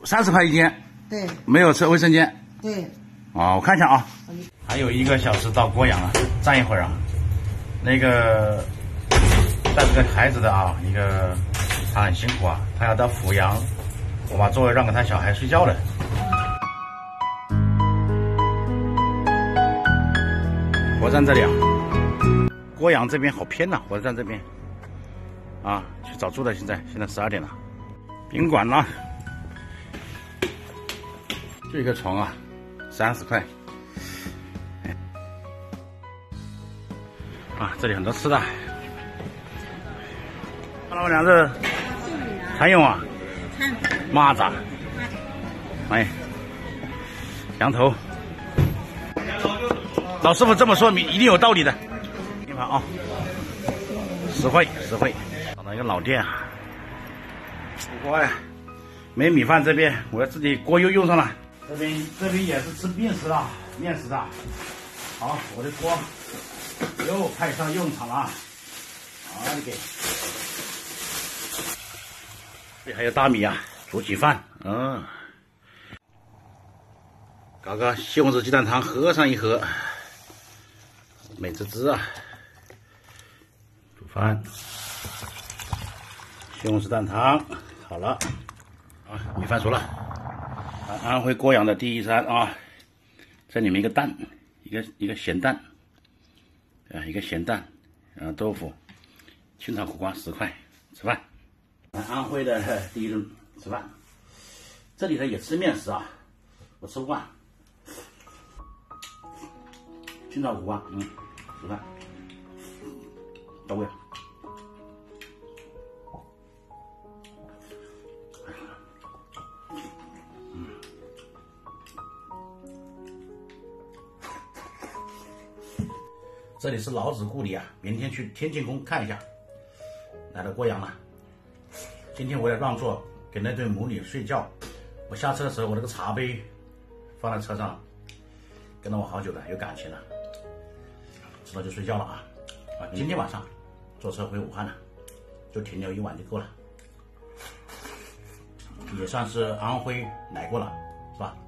30块一间。 对。没有卫生间。 对。 我看一下啊。还有1个小时到郭阳了，站一会儿啊。那个带这个孩子的啊，他很辛苦啊，他要到阜阳，我把座位让给他小孩睡觉了。火车站这里啊，郭阳这边好偏呐，火车站这边啊，去找住的。现在12点了，宾馆呢，就一个床啊，30块。啊，这里很多吃的。看老板娘这蚕蛹啊，蚂蚱，哎，羊头。老师傅这么说，一定有道理的。你看啊，10块。找到一个老店啊，锅呀，没米饭这边，我要自己锅又用上了。这边也是吃面食的。好，我的锅又派上用场了。好，你给。这里还有大米啊，煮起饭。搞个西红柿鸡蛋汤，喝上一盒。美滋滋啊！煮饭，西红柿蛋汤好了啊，米饭熟了。安徽郭阳的第一餐啊，这里面一个蛋，一个咸蛋，一个咸蛋，豆腐，清炒苦瓜10块，吃饭。安徽的第一顿吃饭，这里头也吃面食啊，我吃不惯。清炒苦瓜，吃饭，到位。这里是老子故里啊，明天去天庆宫看一下。来到郭阳了，今天我也让座给那对母女睡觉。我下车的时候，我那个茶杯放在车上，跟了我好久了，有感情了。吃了就睡觉了啊！今天晚上坐车回武汉了，就停留1晚就够了，也算是安徽来过了，是吧？